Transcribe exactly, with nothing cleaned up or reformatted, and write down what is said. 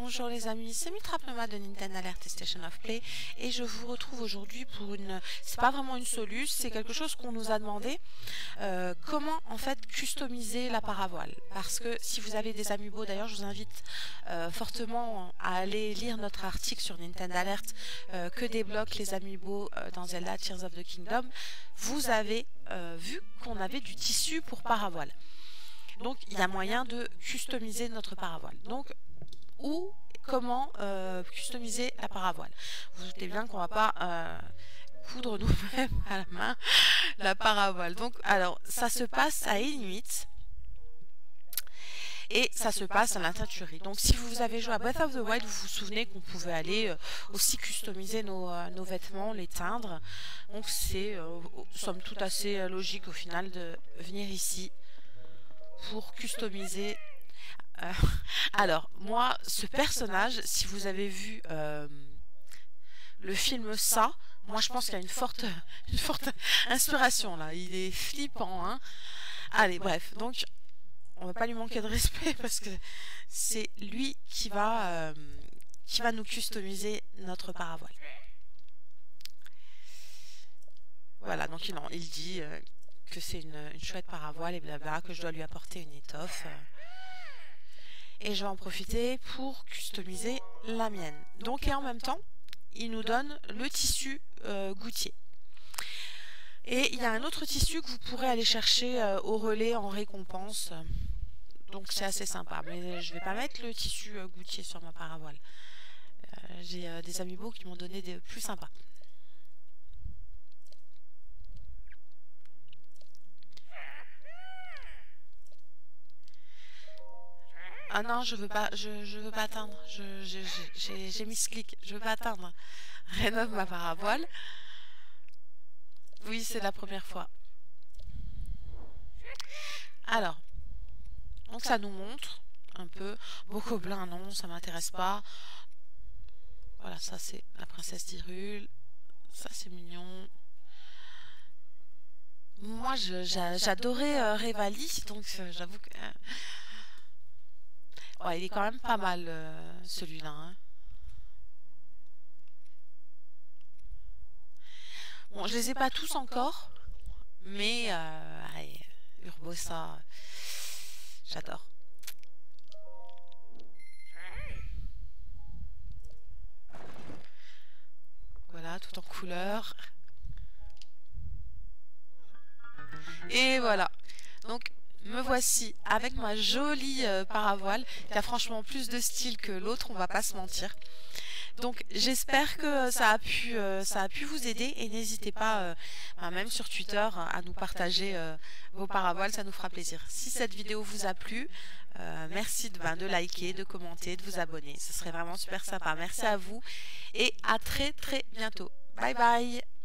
bonjour les amis, c'est Mitra Pneuma de Nintendo Alert et Station of Play et je vous retrouve aujourd'hui pour une... c'est pas vraiment une soluce, c'est quelque chose qu'on nous a demandé. Euh, comment en fait customiser la paravoile? Parce que si vous avez des amiibo, d'ailleurs je vous invite euh, fortement à aller lire notre article sur Nintendo Alert euh, que débloquent les amiibo euh, dans Zelda Tears of the Kingdom. Vous avez euh, vu qu'on avait du tissu pour paravoile. Donc il y a moyen de customiser notre paravoile. Donc où, comment euh, customiser la paravoile? Vous vous doutez bien qu'on ne va pas euh, coudre nous-mêmes à la main la paravoile. Donc alors ça se passe à Inuit et ça se passe à la teinturerie. Donc si vous avez joué à Breath of the Wild, vous vous souvenez qu'on pouvait aller euh, aussi customiser nos, euh, nos vêtements, les teindre. Donc c'est euh, somme toute assez euh, logique au final de venir ici pour customiser. Euh, alors, moi, ce personnage, si vous avez vu euh, le film Ça, moi je pense qu'il y a une forte, une forte inspiration là. Il est flippant, hein. Allez, bref, donc on va pas lui manquer de respect parce que c'est lui qui va, euh, qui va nous customiser notre paravoile. Voilà, donc il, il dit euh, que c'est une, une chouette paravoile et blabla, que je dois lui apporter une étoffe. Euh, et je vais en profiter pour customiser la mienne. Donc et en même temps, il nous donne le tissu euh, gouttier. Et il y a un autre tissu que vous pourrez aller chercher euh, au relais en récompense. Donc c'est assez sympa. Mais je vais pas mettre le tissu euh, gouttier sur ma paravoile. Euh, J'ai euh, des amiibo qui m'ont donné des plus sympas. Ah non, je veux pas, je, je veux pas atteindre. J'ai mis ce clic, je veux pas atteindre. Rénove ma paravoile. Oui, c'est la première fois. Alors, donc ça nous montre un peu. Bokoblin, non, ça m'intéresse pas. Voilà, ça c'est la princesse d'Hyrule. Ça c'est mignon. Moi, j'adorais euh, Revali, donc euh, j'avoue que... Euh, ouais, il est quand même pas mal, euh, celui-là. Hein. Bon, je les ai pas tous encore, mais euh, allez, Urbosa, j'adore. Voilà, tout en couleur. Et voilà. Donc, me voici avec ma jolie euh, paravoile qui a franchement plus de style que l'autre, on va pas se mentir. Donc j'espère que ça a pu euh, ça a pu vous aider et n'hésitez pas euh, bah, même sur Twitter à nous partager euh, vos paravoiles, ça nous fera plaisir. Si cette vidéo vous a plu, euh, merci de, bah, de liker, de commenter, de vous abonner. Ce serait vraiment super sympa. Merci à vous et à très très bientôt. Bye bye.